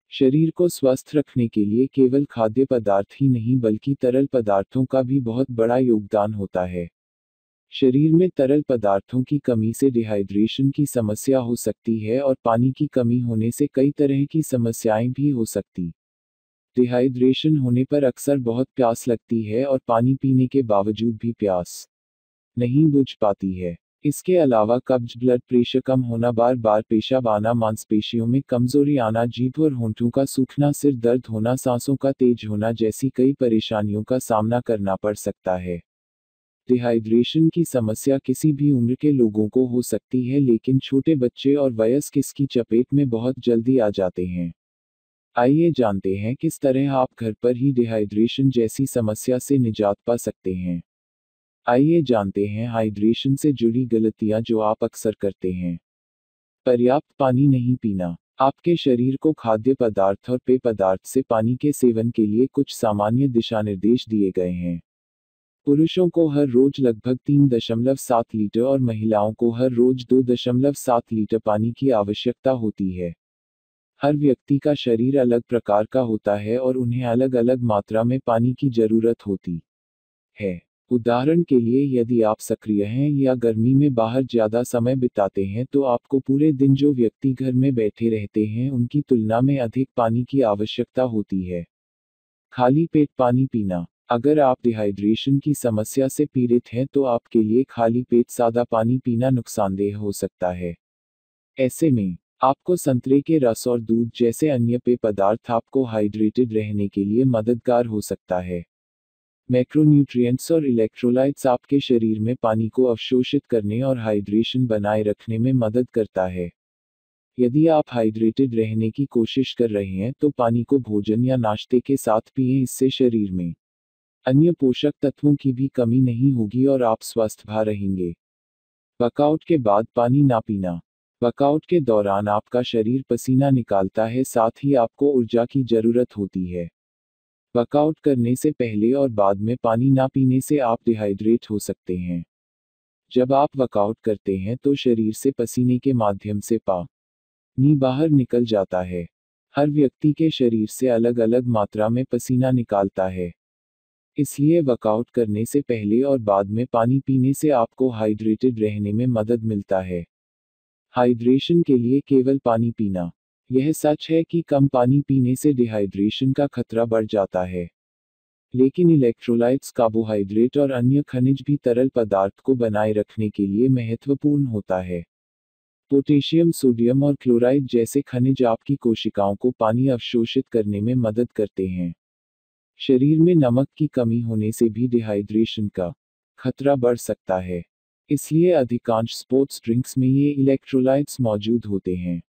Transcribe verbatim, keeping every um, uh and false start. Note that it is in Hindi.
शरीर को स्वस्थ रखने के लिए केवल खाद्य पदार्थ ही नहीं बल्कि तरल पदार्थों का भी बहुत बड़ा योगदान होता है। शरीर में तरल पदार्थों की कमी से डिहाइड्रेशन की समस्या हो सकती है और पानी की कमी होने से कई तरह की समस्याएं भी हो सकती। डिहाइड्रेशन होने पर अक्सर बहुत प्यास लगती है और पानी पीने के बावजूद भी प्यास नहीं बुझ पाती है। इसके अलावा कब्ज, ब्लड प्रेशर कम होना, बार बार पेशाब आना, मांसपेशियों में कमजोरी आना, जीभ और होंठों का सूखना, सिर दर्द होना, सांसों का तेज होना जैसी कई परेशानियों का सामना करना पड़ सकता है। डिहाइड्रेशन की समस्या किसी भी उम्र के लोगों को हो सकती है, लेकिन छोटे बच्चे और वयस्क इसकी चपेट में बहुत जल्दी आ जाते हैं। आइए जानते हैं किस तरह आप घर पर ही डिहाइड्रेशन जैसी समस्या से निजात पा सकते हैं। आइए जानते हैं हाइड्रेशन से जुड़ी गलतियां जो आप अक्सर करते हैं। पर्याप्त पानी नहीं पीना। आपके शरीर को खाद्य पदार्थ और पेय पदार्थ से पानी के सेवन के लिए कुछ सामान्य दिशानिर्देश दिए गए हैं। पुरुषों को हर रोज लगभग तीन दशमलव सात लीटर और महिलाओं को हर रोज दो दशमलव सात लीटर पानी की आवश्यकता होती है। हर व्यक्ति का शरीर अलग प्रकार का होता है और उन्हें अलग अलग मात्रा में पानी की जरूरत होती है। उदाहरण के लिए, यदि आप सक्रिय हैं या गर्मी में बाहर ज्यादा समय बिताते हैं तो आपको पूरे दिन जो व्यक्ति घर में बैठे रहते हैं उनकी तुलना में अधिक पानी की आवश्यकता होती है। खाली पेट पानी पीना। अगर आप डिहाइड्रेशन की समस्या से पीड़ित हैं तो आपके लिए खाली पेट सादा पानी पीना नुकसानदेह हो सकता है। ऐसे में आपको संतरे के रस और दूध जैसे अन्य पेय पदार्थ आपको हाइड्रेटेड रहने के लिए मददगार हो सकता है। मैक्रोन्यूट्रिएंट्स और इलेक्ट्रोलाइट्स आपके शरीर में पानी को अवशोषित करने और हाइड्रेशन बनाए रखने में मदद करता है। यदि आप हाइड्रेटेड रहने की कोशिश कर रहे हैं तो पानी को भोजन या नाश्ते के साथ पिएं, इससे शरीर में अन्य पोषक तत्वों की भी कमी नहीं होगी और आप स्वस्थ भा रहेंगे। वर्कआउट के बाद पानी ना पीना। वर्कआउट के दौरान आपका शरीर पसीना निकालता है, साथ ही आपको ऊर्जा की जरूरत होती है। वर्कआउट करने से पहले और बाद में पानी ना पीने से आप डिहाइड्रेट हो सकते हैं। जब आप वर्कआउट करते हैं तो शरीर से पसीने के माध्यम से पानी बाहर निकल जाता है। हर व्यक्ति के शरीर से अलग अलग मात्रा में पसीना निकालता है, इसलिए वर्कआउट करने से पहले और बाद में पानी पीने से आपको हाइड्रेटेड रहने में मदद मिलता है। हाइड्रेशन के लिए केवल पानी पीना। यह सच है कि कम पानी पीने से डिहाइड्रेशन का खतरा बढ़ जाता है, लेकिन इलेक्ट्रोलाइट्स, कार्बोहाइड्रेट और अन्य खनिज भी तरल पदार्थ को बनाए रखने के लिए महत्वपूर्ण होता है। पोटेशियम, सोडियम और क्लोराइड जैसे खनिज आपकी कोशिकाओं को पानी अवशोषित करने में मदद करते हैं। शरीर में नमक की कमी होने से भी डिहाइड्रेशन का खतरा बढ़ सकता है, इसलिए अधिकांश स्पोर्ट्स ड्रिंक्स में ये इलेक्ट्रोलाइट्स मौजूद होते हैं।